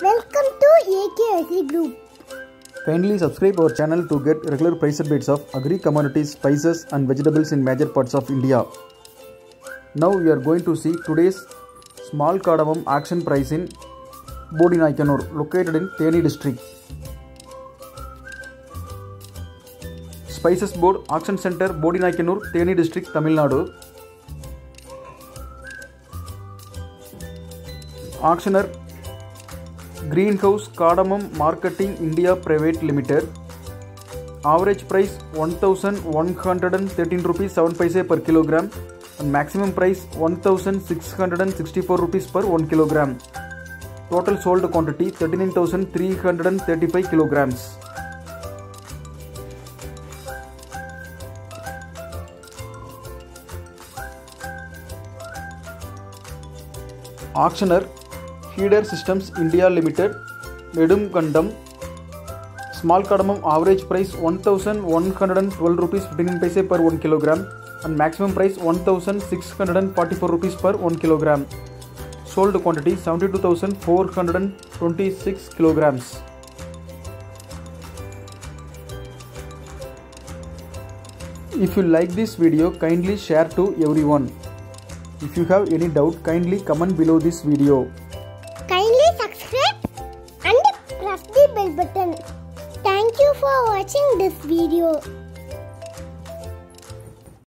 Welcome to AKIC Group. Kindly subscribe our channel to get regular price updates of agri commodities, spices and vegetables in major parts of India. Now we are going to see today's small cardamom auction price in Bodinaikanur, located in Theni district. Spices Board Auction Center, Bodinaikanur, Theni district, Tamil Nadu. Auctioneer Greenhouse Cardamom Marketing India Private Limited. Average price 1113 rupees 7 paise per kilogram and maximum price 1664 rupees per 1 kilogram. Total sold quantity 39,335 kilograms. Auctioneer Feeder Systems India Limited, Nedumkandam. Small cardamom average price 1112 rupees 59 paise per 1 kilogram and maximum price 1644 rupees per 1 kilogram. Sold quantity 72,426 kilograms. If you like this video, kindly share to everyone. If you have any doubt, kindly comment below this video. Kindly subscribe and press the bell button. Thank you for watching this video.